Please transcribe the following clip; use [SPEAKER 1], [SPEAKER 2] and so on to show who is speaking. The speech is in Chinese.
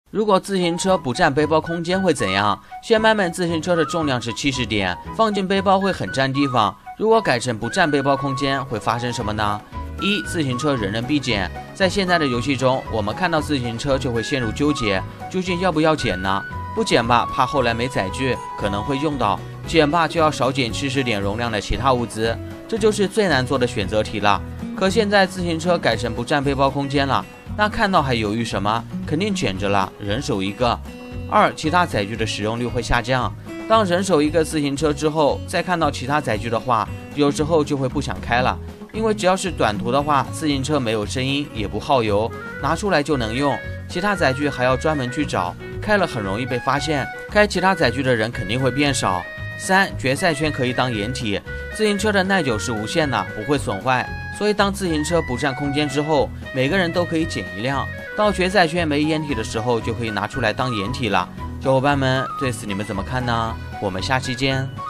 [SPEAKER 1] 如果自行车不占背包空间会怎样？先班们自行车的重量是70点，放进背包会很占地方。如果改成不占背包空间，会发生什么呢？一、自行车人人必捡。在现在的游戏中，我们看到自行车就会陷入纠结，究竟要不要捡呢？不捡吧，怕后来没载具，可能会用到；捡吧，就要少捡70点容量的其他物资，这就是最难做的选择题了。可现在自行车改成不占背包空间了，那看到还犹豫什么？肯定捡着了，人手一个。二、其他载具的使用率会下降。当人手一个自行车之后，再看到其他载具的话，有时候就会不想开了，因为只要是短途的话，自行车没有声音，也不耗油，拿出来就能用。其他载具还要专门去找，开了很容易被发现，开其他载具的人肯定会变少。三、决赛圈可以当掩体。自行车的耐久是无限的，不会损坏，所以当自行车不占空间之后，每个人都可以捡一辆。到决赛圈没掩体的时候，就可以拿出来当掩体了。小伙伴们，对此你们怎么看呢？我们下期见。